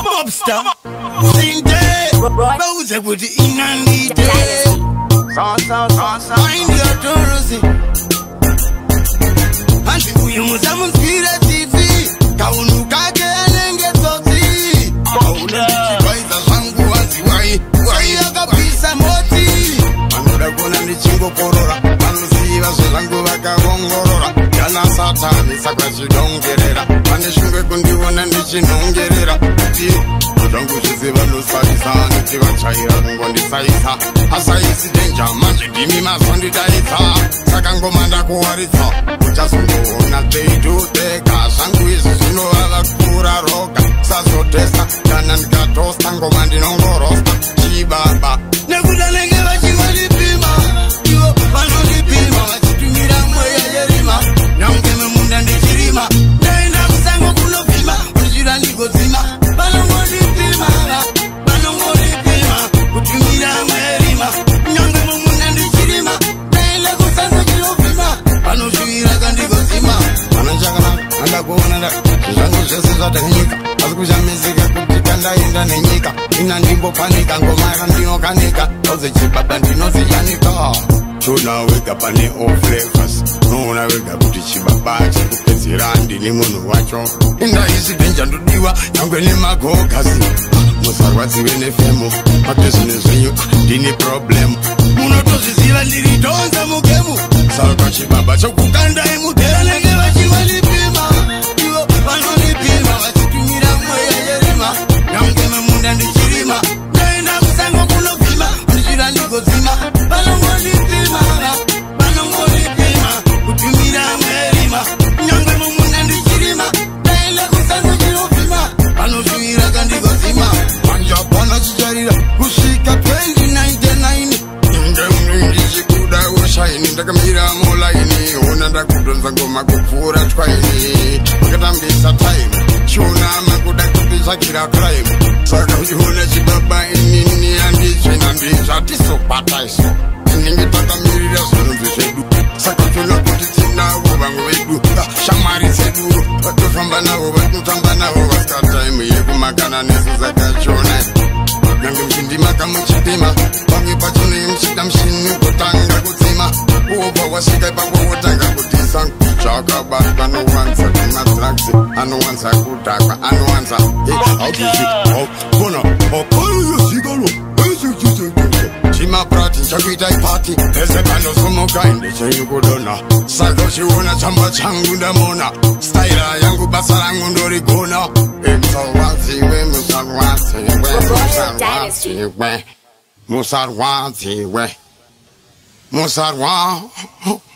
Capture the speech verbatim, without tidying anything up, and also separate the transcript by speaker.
Speaker 1: Mobster. Sinte. Bauze kuti inandite. Mind your tourism. Anti uyimuza munspire T V. Kaunuka kelenge toti. Kauna ndichibaiza zangu waziwai. Wai akapisa moti. Anoda kona ndichingo korora. Anosiva zvezangu vakavongorora. Yana satani saka chidongerera. Pane shungwe kundiona ndichinongerera. Kuzvangu zviziva nosarisa. Ndichivachaira kungondisaisa. Asaisi denja manje ndimi mazondidaidza. Saka ngoma ndakuwaridza. Uchazongoona teituteka. Zvangu izvi zvinovava kura roga. Sazotesta kana ndikatosta ngoma ndinongorosta. Chibaba nekuda nenge vachingondipima. Ivo vanondipima vachitumira mweya yerima. Naungeme munda ndichirima. Ndaenda kusango kunovhima. Uchira ndigodzima. Vanongondipima. Vanongondipima. Kutumira mwerima. Naungeme munda ndichirima. Ndaenda kusango kunovhima. Vanozvivira kandigodzima. Vanochakanaka andakuona nda. Zvangu zvese zvatanyika. Asi kuchamisika kuti kandaenda nenyika. Ina ndimbopanika ngoma yakandinokanika. Oze chibaba ndinoziyanika. Chona wega pane all flavors. Noona wega kuti chibaba chikupedzera ndini munhu wacho. Indaisi denja ndodiwa nyangwe nemagogazi. Musarwadziwe nefemo. Patezvine zvenyu ndine problem. Munotozviziva ndiri donza mugemu. Saka chibaba chokukandai mudhera nenge vachingondipima. Ivo vanondipima vachitumira mweya yerima. Naungeme munda ndichirima. Ndaenda kusango kunovhima. Ndichira ndigodzima. Vanongondipima. Vanongondipima. Kutumira mwerima. Naungeme munda ndichirima. Ndaenda kusango kunovhima. Vanozvivira kandigodzima. Manja pana chicharira kusvika twenty ninety-nine. Inge ndichikuda ushaini ndakamira mulaini. Ona ndakudonza ngoma kupfuura twaini. Wakatambisa time. Shona makuda kupishakira crime. Saka uchiona chibaba inini anditsvina ndizvatisopata iso. Tinenge takamirira zvinonzi zvedu. Saka tona kuti tinavo vamwe vedu. Shamwari dzedu vatofamba navo vatotamba navo vasika time yekumakana nesu zakachona. Nyange muchindimaka muchipima. Pamwe pachone muchida mushini kutanga kudzima. Ubva wasvika ipapo wotanga kutisa. Chakabatwa anowanza kumadrugs. Anowanza kudhakwa. Anowanza kona akoyozikalo. Chimaprati chakuita ipati. Ese panosomoka ndecheyukudona. Saka uchiona chamba changu ndamona. Staira yangu basa rangu ndorigona. Musarwadziwe, musarwadziwe, musarwadziwe, musarwadziwe, musarwa.